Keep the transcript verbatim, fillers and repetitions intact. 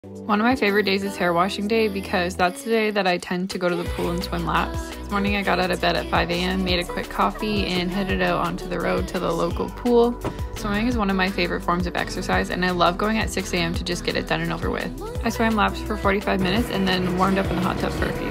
One of my favorite days is hair washing day because that's the day that I tend to go to the pool and swim laps. This morning I got out of bed at five A M, made a quick coffee, and headed out onto the road to the local pool. Swimming is one of my favorite forms of exercise, and I love going at six A M to just get it done and over with. I swam laps for forty-five minutes and then warmed up in the hot tub for a few.